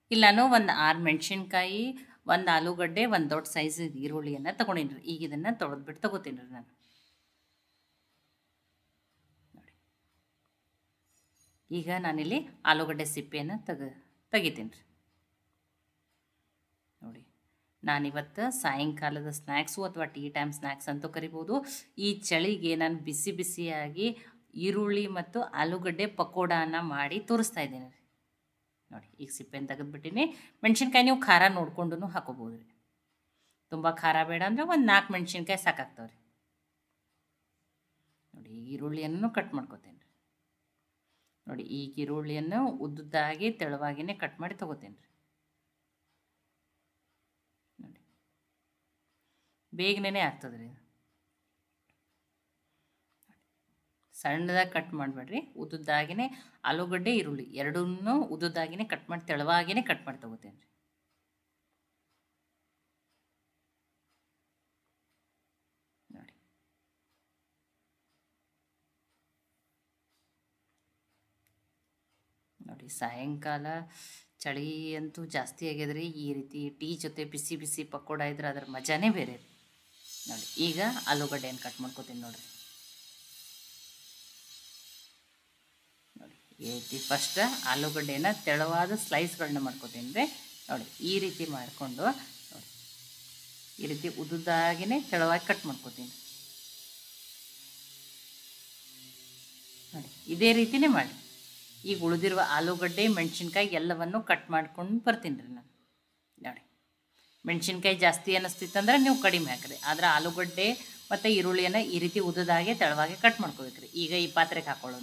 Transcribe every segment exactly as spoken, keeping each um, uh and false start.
ಇಲ್ಲಿ ನಾನು ಒಂದು ಆರು ಮೆಣಸಿನ್ಕಾಯಿ, ಒಂದು ಆಲೂಗಡ್ಡೆ, ಒಂದು ದೊಡ್ಡ ಸೈಜ್ ಈರುಳ್ಳಿಯನ್ನು ತೊಗೊಂಡಿನಿ ರೀ. ಈಗ ಇದನ್ನು ತೊಳೆದ್ಬಿಟ್ಟು ತೊಗೋತೀನಿ ರೀ ನಾನು. ನೋಡಿ, ಈಗ ನಾನಿಲ್ಲಿ ಆಲೂಗಡ್ಡೆ ಸಿಪ್ಪೆಯನ್ನು ತೆಗ ತೆಗಿತೀನಿ ರೀ. ನೋಡಿ, ನಾನಿವತ್ತು ಸಾಯಂಕಾಲದ ಸ್ನ್ಯಾಕ್ಸು ಅಥವಾ ಟೀ ಟೈಮ್ ಸ್ನ್ಯಾಕ್ಸ್ ಅಂತೂ ಕರಿಬೋದು. ಈ ಚಳಿಗೆ ನಾನು ಬಿಸಿ ಬಿಸಿಯಾಗಿ ಈರುಳ್ಳಿ ಮತ್ತು ಆಲೂಗಡ್ಡೆ ಪಕೋಡಾನ ಮಾಡಿ ತೋರಿಸ್ತಾ ಇದ್ದೀನಿ ರೀ. ನೋಡಿ, ಈಗ ಸಿಪ್ಪೆನ ತೆಗೆದುಬಿಟ್ಟಿನಿ. ಮೆಣಸಿನ್ಕಾಯಿ ನೀವು ಖಾರ ನೋಡ್ಕೊಂಡು ಹಾಕೋಬೋದು ರೀ. ತುಂಬ ಖಾರ ಬೇಡ ಅಂದರೆ ಒಂದು ನಾಲ್ಕು ಮೆಣಸಿನ್ಕಾಯಿ ಸಾಕಾಗ್ತಾವೆ ರೀ. ನೋಡಿ, ಈಗ ಈರುಳ್ಳಿಯನ್ನು ಕಟ್ ಮಾಡ್ಕೋತೀನಿ ರೀ. ನೋಡಿ, ಈಗ ಈರುಳ್ಳಿಯನ್ನು ಉದ್ದುದ್ದಾಗಿ ತೆಳುವಾಗಿಯೇ ಕಟ್ ಮಾಡಿ ತೊಗೋತೀನಿ ರೀ. ನೋಡಿ, ಬೇಗನೆ ಆಗ್ತದೆ ರೀ. ಸಣ್ಣದಾಗಿ ಕಟ್ ಮಾಡಬೇಡ್ರಿ, ಉದ್ದುದ್ದಾಗಿಯೇ ಆಲೂಗಡ್ಡೆ ಈರುಳ್ಳಿ ಎರಡನ್ನೂ ಉದ್ದುದ್ದಾಗಿಯೇ ಕಟ್ ಮಾಡಿ ತೆಳುವಾಗಿಯೇ ಕಟ್ ಮಾಡಿ ತೊಗೋತೀನಿ ರೀ. ನೋಡಿ, ನೋಡಿ ಸಾಯಂಕಾಲ ಚಳಿ ಅಂತೂ ಜಾಸ್ತಿ ಆಗ್ಯದ್ರಿ. ಈ ರೀತಿ ಟೀ ಜೊತೆ ಬಿಸಿ ಬಿಸಿ ಪಕೋಡ ಇದ್ರೆ ಅದರ ಮಜಾನೇ ಬೇರೆ ರೀ. ನೋಡಿ, ಈಗ ಆಲೂಗಡ್ಡೆಯನ್ನು ಕಟ್ ಮಾಡ್ಕೋತೀನಿ ನೋಡಿರಿ. ನೋಡಿ, ಈ ರೀತಿ ಫಸ್ಟ್ ಆಲೂಗಡ್ಡೆನ ತೆಳುವಾದ ಸ್ಲೈಸ್ಗಳನ್ನ ಮಾಡ್ಕೋತೀನಿ ರೀ. ನೋಡಿ, ಈ ರೀತಿ ಮಾಡಿಕೊಂಡು ನೋಡಿ ಈ ರೀತಿ ಉದ್ದುದ್ದಾಗಿಯೇ ತೆಳುವಾಗಿ ಕಟ್ ಮಾಡ್ಕೋತೀನಿ. ನೋಡಿ, ಇದೇ ರೀತಿಯೇ ಮಾಡಿ. ಈಗ ಉಳಿದಿರುವ ಆಲೂಗಡ್ಡೆ, ಮೆಣಸಿನ್ಕಾಯಿ ಎಲ್ಲವನ್ನು ಕಟ್ ಮಾಡ್ಕೊಂಡು ಬರ್ತೀನಿ ರೀ ನಾನು. ನೋಡಿ, ಮೆಣಸಿನ್ಕಾಯಿ ಜಾಸ್ತಿ ಅನ್ನಿಸ್ತಿತ್ತಂದ್ರೆ ನೀವು ಕಡಿಮೆ ಹಾಕಿರಿ. ಆದರೆ ಆಲೂಗಡ್ಡೆ ಮತ್ತು ಈರುಳ್ಳಿಯನ್ನು ಈ ರೀತಿ ಉದ್ದುದಾಗೆ ತೆಳುವಾಗಿ ಕಟ್ ಮಾಡ್ಕೋಬೇಕ್ರಿ. ಈಗ ಈ ಪಾತ್ರೆಗೆ ಹಾಕೊಳ್ಳೋಣ.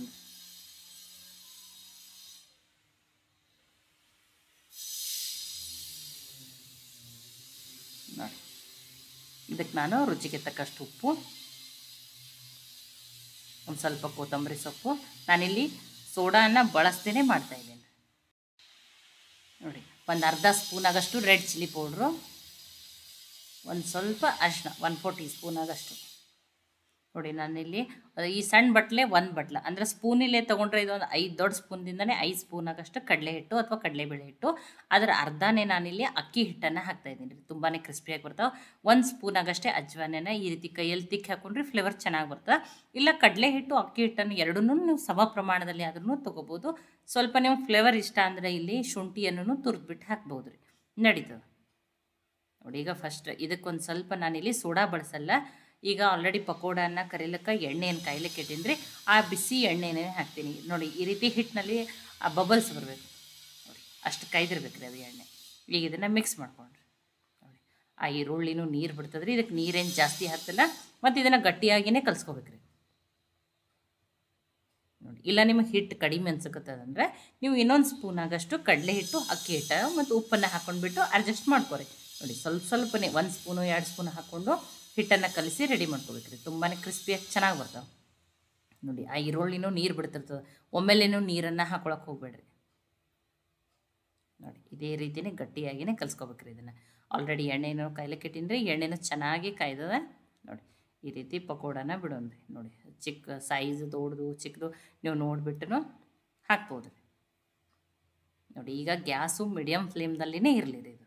ನೋಡಿ, ಇದಕ್ಕೆ ನಾನು ರುಚಿಗೆ ತಕ್ಕಷ್ಟು ಉಪ್ಪು, ಒಂದು ಸ್ವಲ್ಪ ಕೊತ್ತಂಬರಿ ಸೊಪ್ಪು, ನಾನಿಲ್ಲಿ ಸೋಡಾನ ಬಳಸ್ದೇ ಮಾಡ್ತಾಯಿದ್ದೀನಿ. ನೋಡಿ, ಒಂದು ಅರ್ಧ ಸ್ಪೂನಾಗಷ್ಟು ರೆಡ್ ಚಿಲ್ಲಿ ಪೌಡ್ರು, ಒಂದು ಸ್ವಲ್ಪ ಅರಿಶಿನ ಒನ್ ಫೋರ್ ಟೀ ಸ್ಪೂನ್ ಆಗಷ್ಟು. ನೋಡಿ, ನಾನಿಲ್ಲಿ ಈ ಸಣ್ಣ ಬಟ್ಲೆ ಒಂದು ಬಟ್ಲ ಅಂದರೆ ಸ್ಪೂನಿಲ್ಲೇ ತೊಗೊಂಡ್ರೆ ಇದೊಂದು ಐದು ದೊಡ್ಡ ಸ್ಪೂನ್ದಿಂದನೇ ಐದು ಸ್ಪೂನ್ ಆಗಷ್ಟು ಕಡಲೆ ಹಿಟ್ಟು ಅಥವಾ ಕಡಲೆಬೇಳೆ ಹಿಟ್ಟು, ಅದರ ಅರ್ಧನೇ ನಾನಿಲ್ಲಿ ಅಕ್ಕಿ ಹಿಟ್ಟನ್ನು ಹಾಕ್ತಾಯಿದ್ದೀನಿ ರೀ. ತುಂಬಾ ಕ್ರಿಸ್ಪಿಯಾಗಿ ಬರ್ತಾವೆ. ಒಂದು ಸ್ಪೂನ್ ಆಗಷ್ಟೇ ಅಜ್ವಾನೆನ ಈ ರೀತಿ ಕೈಯಲ್ಲಿ ತಿಕ್ಕಿ ಹಾಕೊಂಡ್ರೆ ಫ್ಲೇವರ್ ಚೆನ್ನಾಗಿ ಬರ್ತದೆ. ಇಲ್ಲ ಕಡಲೆ ಹಿಟ್ಟು ಅಕ್ಕಿ ಹಿಟ್ಟನ್ನು ಎರಡನ್ನೂ ನೀವು ಸಮ ಪ್ರಮಾಣದಲ್ಲಿ ಆದ್ರೂ ತೊಗೋಬೋದು. ಸ್ವಲ್ಪ ನೀವು ಫ್ಲೇವರ್ ಇಷ್ಟ ಅಂದರೆ ಇಲ್ಲಿ ಶುಂಠಿಯನ್ನು ತುರಿದ್ಬಿಟ್ಟು ಹಾಕ್ಬೋದು ರೀ, ನಡೀತದೆ. ನೋಡಿ, ಈಗ ಫಸ್ಟ್ ಇದಕ್ಕೊಂದು ಸ್ವಲ್ಪ ನಾನಿಲ್ಲಿ ಸೋಡಾ ಬಳಸಲ್ಲ. ಈಗ ಆಲ್ರೆಡಿ ಪಕೋಡನ್ನು ಕರಿಲಿಕ್ಕೆ ಎಣ್ಣೆಯನ್ನು ಕಾಯ್ಲಿಕ್ಕೆ ಇಟ್ಟೀನಿ ರೀ. ಆ ಬಿಸಿ ಎಣ್ಣೆನೇ ಹಾಕ್ತೀನಿ. ನೋಡಿ, ಈ ರೀತಿ ಹಿಟ್ಟಿನಲ್ಲಿ ಆ ಬಬಲ್ಸ್ ಬರಬೇಕು. ನೋಡಿ, ಅಷ್ಟು ಕಾಯ್ದಿರ್ಬೇಕು ರೀ ಅದು ಎಣ್ಣೆ. ಈಗ ಇದನ್ನು ಮಿಕ್ಸ್ ಮಾಡ್ಕೊಂಡ್ರಿ. ನೋಡಿ, ಆ ಈರುಳ್ಳಿನೂ ನೀರು ಬಿಡ್ತದೆ ರೀ. ಇದಕ್ಕೆ ನೀರೇನು ಜಾಸ್ತಿ ಹಾಕ್ತಿಲ್ಲ. ಮತ್ತು ಇದನ್ನು ಗಟ್ಟಿಯಾಗಿಯೇ ಕಲಿಸ್ಕೋಬೇಕು ರೀ. ನೋಡಿ, ಇಲ್ಲ ನಿಮಗೆ ಹಿಟ್ಟು ಕಡಿಮೆ ಅನ್ಸಕತ್ತದಂದ್ರೆ ನೀವು ಇನ್ನೊಂದು ಸ್ಪೂನ್ ಆಗಷ್ಟು ಕಡಲೆ ಹಿಟ್ಟು, ಅಕ್ಕಿ ಹಿಟ್ಟು ಮತ್ತು ಉಪ್ಪನ್ನು ಹಾಕ್ಕೊಂಡ್ಬಿಟ್ಟು ಅಡ್ಜಸ್ಟ್ ಮಾಡ್ಕೊರಿ. ನೋಡಿ, ಸ್ವಲ್ಪ ಸ್ವಲ್ಪನೇ ಒಂದು ಸ್ಪೂನು ಎರಡು ಸ್ಪೂನ್ ಹಾಕ್ಕೊಂಡು ಹಿಟ್ಟನ್ನು ಕಲಿಸಿ ರೆಡಿ ಮಾಡ್ಕೋಬೇಕು ರೀ. ತುಂಬಾ ಕ್ರಿಸ್ಪಿಯಾಗಿ ಚೆನ್ನಾಗಿ ಬರ್ತಾವೆ. ನೋಡಿ, ಆ ಈರುಳ್ಳಿನೂ ನೀರು ಬಿಡ್ತಿರ್ತದೆ. ಒಮ್ಮೆಲೇನೂ ನೀರನ್ನು ಹಾಕೊಳಕ್ಕೆ ಹೋಗಬೇಡ್ರಿ. ನೋಡಿ, ಇದೇ ರೀತಿಯೇ ಗಟ್ಟಿಯಾಗಿಯೇ ಕಲಿಸ್ಕೋಬೇಕು ರೀ ಇದನ್ನು. ಆಲ್ರೆಡಿ ಎಣ್ಣೆನೂ ಕಾಯ್ಲಿಕ್ಕೆ ಇಟ್ಟೀನಿ ರೀ. ಎಣ್ಣೆನೂ ಚೆನ್ನಾಗಿ ಕಾಯ್ದದ. ನೋಡಿ, ಈ ರೀತಿ ಪಕೋಡನ ಬಿಡೋಣ ರೀ. ನೋಡಿ, ಚಿಕ್ಕ ಸೈಜ್ ದೊಡ್ಡದು ಚಿಕ್ಕದು ನೀವು ನೋಡಿಬಿಟ್ಟು ಹಾಕ್ಬೋದು ರೀ. ನೋಡಿ, ಈಗ ಗ್ಯಾಸು ಮೀಡಿಯಮ್ ಫ್ಲೇಮ್ದಲ್ಲಿನೇ ಇರಲಿ ರೀ ಇದು.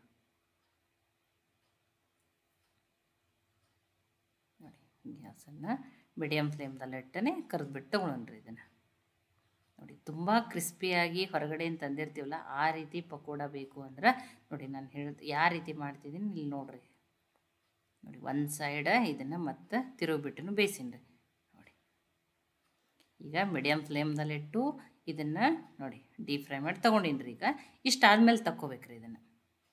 ನೋಡಿ, ಗ್ಯಾಸನ್ನು ಮೀಡಿಯಮ್ ಫ್ಲೇಮ್ದಲ್ಲಿ ಇಟ್ಟನೆ ಕರೆದ್ಬಿಟ್ಟು ತೊಗೊಳೋಣ ರೀ ಇದನ್ನು. ನೋಡಿ, ತುಂಬ ಕ್ರಿಸ್ಪಿಯಾಗಿ ಹೊರಗಡೆ ತಂದಿರ್ತೀವಲ್ಲ ಆ ರೀತಿ ಪಕೋಡ ಬೇಕು ಅಂದ್ರೆ ನೋಡಿ ನಾನು ಹೇಳಿದ ಯಾವ ರೀತಿ ಮಾಡ್ತಿದ್ದೀನಿ ಇಲ್ಲಿ ನೋಡಿರಿ. ನೋಡಿ, ಒಂದು ಸೈಡ ಇದನ್ನು ಮತ್ತೆ ತಿರುಗಿಬಿಟ್ಟು ಬೇಯಿಸಿನಿ ರೀ. ನೋಡಿ, ಈಗ ಮೀಡಿಯಮ್ ಫ್ಲೇಮ್ದಲ್ಲಿಟ್ಟು ಇದನ್ನು ನೋಡಿ ಡೀಪ್ ಫ್ರೈ ಮಾಡಿ ತೊಗೊಂಡಿನಿ ರೀ. ಈಗ ಇಷ್ಟಾದ್ಮೇಲೆ ತಕ್ಕೋಬೇಕ್ರಿ ಇದನ್ನು.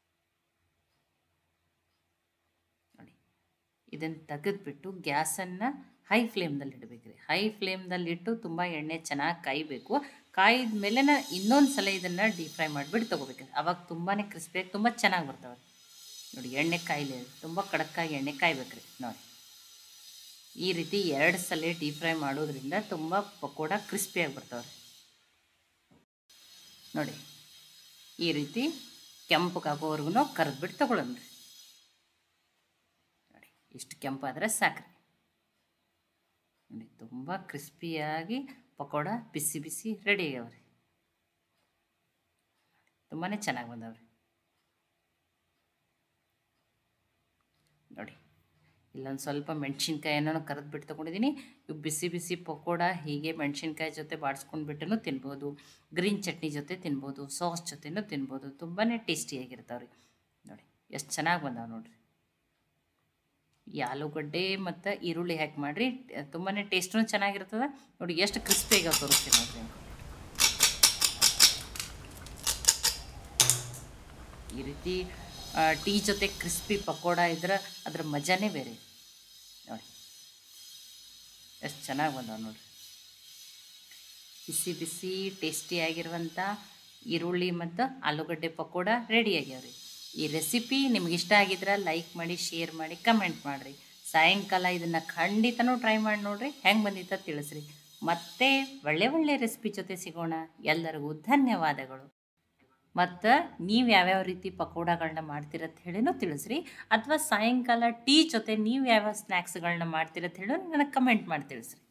ನೋಡಿ, ಇದನ್ನು ತೆಗೆದುಬಿಟ್ಟು ಗ್ಯಾಸನ್ನು ಹೈ ಫ್ಲೇಮ್ದಲ್ಲಿ ಇಡಬೇಕು ರೀ. ಹೈ ಫ್ಲೇಮ್ದಲ್ಲಿಟ್ಟು ತುಂಬ ಎಣ್ಣೆ ಚೆನ್ನಾಗಿ ಕಾಯಬೇಕು. ಕಾಯಿದ ಮೇಲೆ ನಾನು ಇನ್ನೊಂದು ಸಲ ಇದನ್ನು ಡೀಪ್ ಫ್ರೈ ಮಾಡಿಬಿಟ್ಟು ತೊಗೋಬೇಕು. ಅವಾಗ ತುಂಬಾ ಕ್ರಿಸ್ಪಿಯಾಗಿ ತುಂಬ ಚೆನ್ನಾಗಿ ಬರ್ತವೆ. ನೋಡಿ, ಎಣ್ಣೆ ಕಾಯಿಲೆ ತುಂಬ ಕಡಕ್ಕಾಗಿ ಎಣ್ಣೆ ಕಾಯ್ಬೇಕು ರೀ. ನೋಡಿ, ಈ ರೀತಿ ಎರಡು ಸಲ ಡೀಪ್ ಫ್ರೈ ಮಾಡೋದ್ರಿಂದ ತುಂಬ ಪಕೋಡ ಕ್ರಿಸ್ಪಿಯಾಗಿ ಬರ್ತಾವೆ. ನೋಡಿ, ಈ ರೀತಿ ಕೆಂಪಗಾಗೋವರೆಗೂ ಕರೆದ್ಬಿಟ್ಟು ತೊಗೊಳೋಣ ರೀ. ನೋಡಿ, ಇಷ್ಟು ಕೆಂಪಾದರೆ ಸಾಕ್ರಿ. ನೋಡಿ, ತುಂಬ ಕ್ರಿಸ್ಪಿಯಾಗಿ ಪಕೋಡ ಬಿಸಿ ಬಿಸಿ ರೆಡಿ ಆಗ್ಯಾವ ರೀ. ತುಂಬಾ ಚೆನ್ನಾಗಿ ಬಂದವ್ರಿ. ಇಲ್ಲೊಂದು ಸ್ವಲ್ಪ ಮೆಣಸಿನ್ಕಾಯನ್ನು ಕರೆದು ಬಿಟ್ಟು ತೊಗೊಂಡಿದ್ದೀನಿ. ಇವು ಬಿಸಿ ಬಿಸಿ ಪಕೋಡ ಹೀಗೆ ಮೆಣಸಿನ್ಕಾಯಿ ಜೊತೆ ಬಾಡಿಸ್ಕೊಂಡು ಬಿಟ್ಟು ತಿನ್ಬೋದು, ಗ್ರೀನ್ ಚಟ್ನಿ ಜೊತೆ ತಿನ್ಬೋದು, ಸಾಸ್ ಜೊತೆನೂ ತಿನ್ಬೋದು. ತುಂಬಾ ಟೇಸ್ಟಿಯಾಗಿರ್ತಾವೆ ರೀ. ನೋಡಿ ಎಷ್ಟು ಚೆನ್ನಾಗಿ ಬಂದಾವೆ ನೋಡಿರಿ. ಈ ಆಲೂಗಡ್ಡೆ ಮತ್ತು ಈರುಳ್ಳಿ ಹಾಕಿ ಮಾಡಿರಿ, ತುಂಬಾ ಟೇಸ್ಟೂ ಚೆನ್ನಾಗಿರ್ತದೆ. ನೋಡಿ ಎಷ್ಟು ಕ್ರಿಸ್ಪಿಯಾಗಿ ತೋರಿಸ್ತೀನಿ ನೋಡಿರಿ. ಈ ರೀತಿ ಟೀ ಜೊತೆ ಕ್ರಿಸ್ಪಿ ಪಕೋಡ ಇದ್ರೆ ಅದ್ರ ಮಜಾನೇ ಬೇರೆ. ನೋಡಿ ಎಷ್ಟು ಚೆನ್ನಾಗಿ ಬಂದಾವೆ ನೋಡಿರಿ. ಬಿಸಿ ಬಿಸಿ ಟೇಸ್ಟಿಯಾಗಿರುವಂಥ ಈರುಳ್ಳಿ ಮತ್ತು ಆಲೂಗಡ್ಡೆ ಪಕೋಡ ರೆಡಿ ಆಗ್ಯಾವ್ರಿ. ಈ ರೆಸಿಪಿ ನಿಮ್ಗೆ ಇಷ್ಟ ಆಗಿದ್ರೆ ಲೈಕ್ ಮಾಡಿ, ಶೇರ್ ಮಾಡಿ, ಕಮೆಂಟ್ ಮಾಡಿರಿ. ಸಾಯಂಕಾಲ ಇದನ್ನು ಖಂಡಿತನೂ ಟ್ರೈ ಮಾಡಿ ನೋಡಿರಿ, ಹೆಂಗೆ ಬಂದಿತ್ತ ತಿಳಿಸ್ರಿ. ಮತ್ತೆ ಒಳ್ಳೆ ಒಳ್ಳೆ ರೆಸಿಪಿ ಜೊತೆ ಸಿಗೋಣ. ಎಲ್ಲರಿಗೂ ಧನ್ಯವಾದಗಳು. ಮತ್ತು ನೀವು ಯಾವ್ಯಾವ ರೀತಿ ಪಕೋಡಗಳನ್ನ ಮಾಡ್ತೀರತ್ತ ಹೇಳಿನೂ ತಿಳಿಸ್ರಿ, ಅಥವಾ ಸಾಯಂಕಾಲ ಟೀ ಜೊತೆ ನೀವು ಯಾವ್ಯಾವ ಸ್ನ್ಯಾಕ್ಸ್ಗಳನ್ನ ಮಾಡ್ತೀರತ್ತ ಹೇಳಿ ನನಗೆ ಕಮೆಂಟ್ ಮಾಡಿ ತಿಳಿಸ್ರಿ.